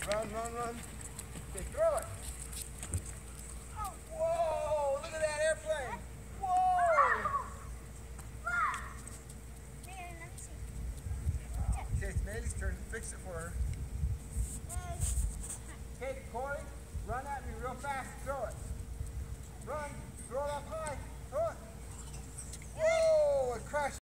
Run, run, run. Okay, throw it. Oh, whoa, look at that airplane. Whoa. Okay, it's Maylee's turn to fix it for her. Okay, Corey, run at me real fast and throw it. Run, throw it up high, throw it. Whoa, it crashed.